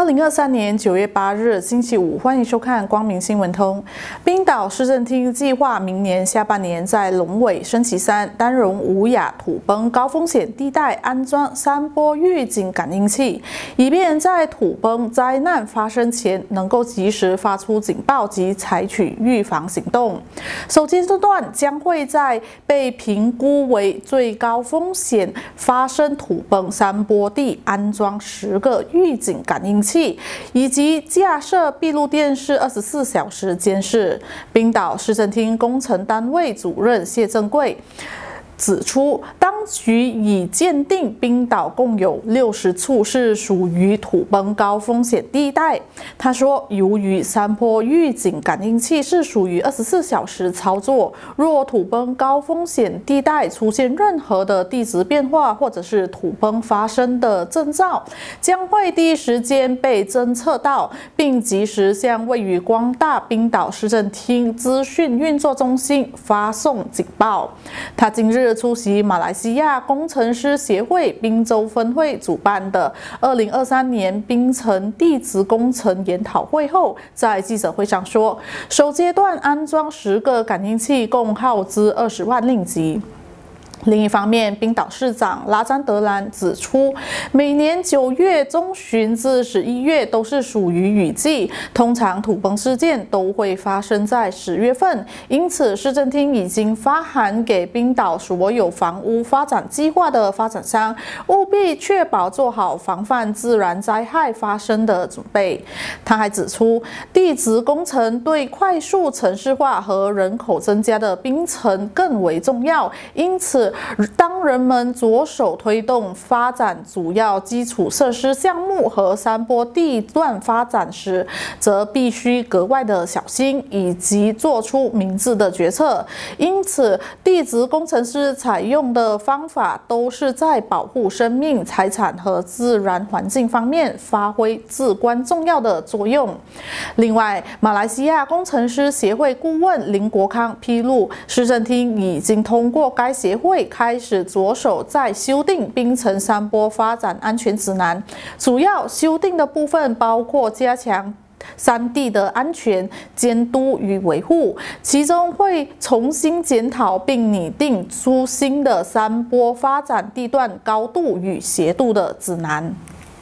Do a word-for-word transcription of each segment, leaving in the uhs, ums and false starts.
零二三年九月八日，星期五，欢迎收看光明新闻通。冰岛市政厅计划明年下半年在龙尾升旗山丹戎无雅土崩高风险地带安装山坡预警感应器，以便在土崩灾难发生前能够及时发出警报及采取预防行动。首阶段将会在被评估为最高风险发生土崩山坡地安装十个预警感应器，以及架设闭路电视二十四小时监视。冰岛市政厅工程单位主任谢正贵指出，当局已鉴定冰岛共有六十处是属于土崩高风险地带。他说，由于山坡预警感应器是属于二十四小时操作，若土崩高风险地带出现任何的地质变化或者是土崩发生的征兆，将会第一时间被侦测到，并及时向位于光大冰岛市政厅资讯运作中心发送警报。他今日出席马来西亚工程师协会宾州分会主办的二零二三年槟城地质工程研讨会后，在记者会上说，首阶段安装十个感应器，共耗资二十万令吉。另一方面，冰岛市长拉詹德兰指出，每年九月中旬至十一月都是属于雨季，通常土崩事件都会发生在十月份，因此市政厅已经发函给冰岛所有房屋发展计划的发展商，务必确保做好防范自然灾害发生的准备。他还指出，地质工程对快速城市化和人口增加的冰城更为重要，因此当人们着手推动发展主要基础设施项目和山坡地段发展时，则必须格外的小心，以及做出明智的决策。因此，地质工程师采用的方法都是在保护生命、财产和自然环境方面发挥至关重要的作用。另外，马来西亚工程师协会顾问林国康披露，市政厅已经通过该协会开始着手在修订槟城山坡发展安全指南，主要修订的部分包括加强山地的安全监督与维护，其中会重新检讨并拟定出新的山坡发展地段高度与斜度的指南。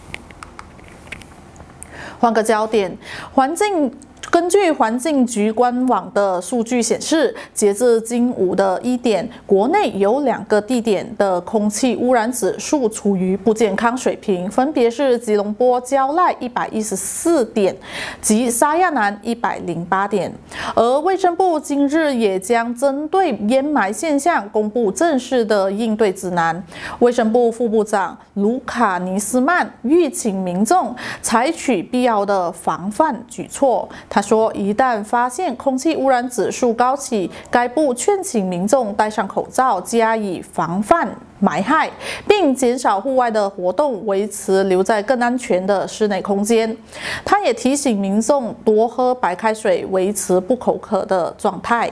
换个焦点，环境。根据环境局官网的数据显示，截至今午的一点，国内有两个地点的空气污染指数处于不健康水平，分别是吉隆坡蕉赖一百一十四点及沙亚南一百零八点。而卫生部今日也将针对烟霾现象公布正式的应对指南。卫生部副部长卢卡尼斯曼吁请民众采取必要的防范举措。他说，一旦发现空气污染指数高企，该部劝请民众戴上口罩，加以防范霾害，并减少户外的活动，维持留在更安全的室内空间。他也提醒民众多喝白开水，维持不口渴的状态。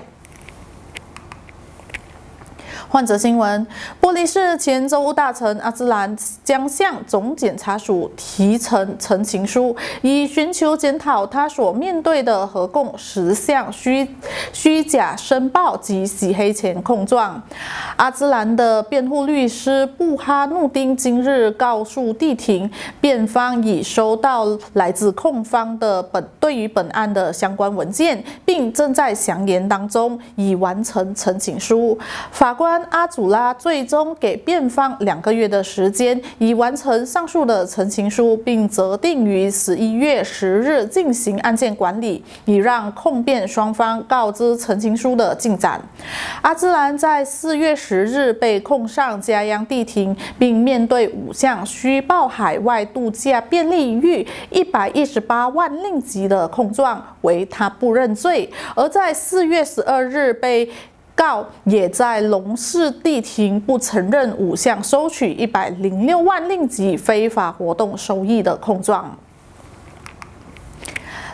换则新闻，玻璃市前州务大臣阿兹兰将向总检察署提呈陈情书，以寻求检讨他所面对的合共十项虚虚假申报及洗黑钱控状。阿兹兰的辩护律师布哈努丁今日告诉地庭，辩方已收到来自控方的本对于本案的相关文件，并正在详研当中，已完成陈情书。法官阿祖拉最终给辩方两个月的时间，以完成上述的陈情书，并择定于十一月十日进行案件管理，以让控辩双方告知陈情书的进展。阿兹兰在四月十日被控上嘉央地庭，并面对五项虚报海外度假便利逾一百一十八万令吉的控状，为他不认罪。而在四月十二日被告也在龙市地庭不承认五项收取一百零六万令吉非法活动收益的控状。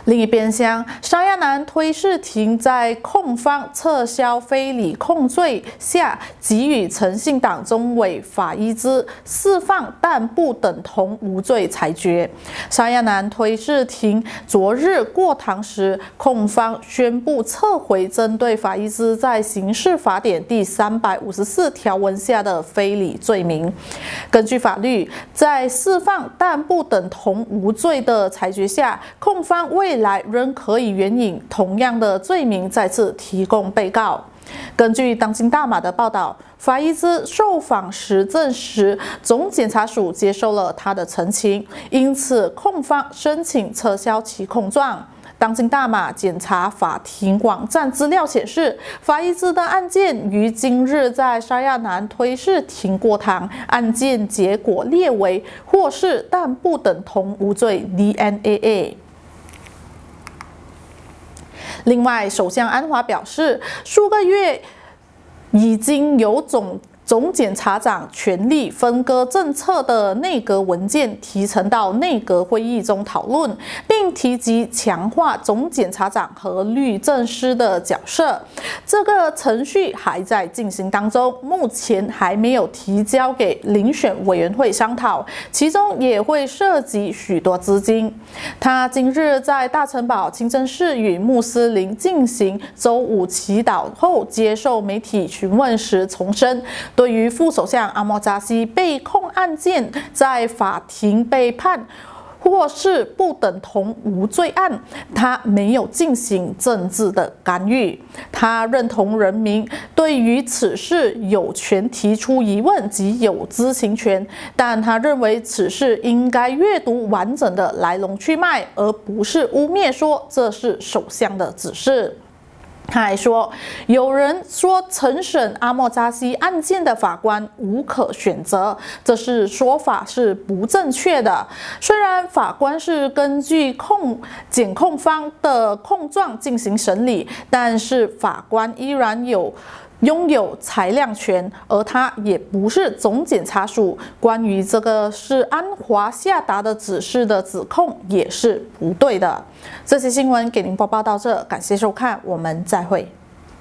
另一边厢，沙亚南推事庭在控方撤销非礼控罪下，给予诚信党中委法伊兹释放但不等同无罪裁决。沙亚南推事庭昨日过堂时，控方宣布撤回针对法伊兹在刑事法典第三百五十四条文下的非礼罪名。根据法律，在释放但不等同无罪的裁决下，控方未来仍可以援引同样的罪名再次提供被告。根据当今大马的报道，法伊兹受访时证实，总检察署接受了他的陈情，因此控方申请撤销其控状。当今大马检察法庭网站资料显示，法伊兹的案件于今日在沙亚南推事庭过堂，案件结果列为获释但不等同无罪 D N A A。另外，首相安华表示，数个月已经有总总检察长权力分割政策的内阁文件提呈到内阁会议中讨论，并提及强化总检察长和律政司的角色。这个程序还在进行当中，目前还没有提交给遴选委员会商讨，其中也会涉及许多资金。他今日在大城堡清真寺与穆斯林进行周五祈祷后，接受媒体询问时重申，对于副首相阿莫扎西被控案件在法庭被判或是不等同无罪案，他没有进行政治的干预。他认同人民对于此事有权提出疑问及有知情权，但他认为此事应该阅读完整的来龙去脉，而不是污蔑说这是首相的指示。他还说，有人说承审阿莫扎西案件的法官无可选择，这是说法是不正确的。虽然法官是根据控检控方的控状进行审理，但是法官依然有拥有裁量权，而他也不是总检察署。关于这个是安华下达的指示的指控也是不对的。这期新闻给您播报到这，感谢收看，我们再会。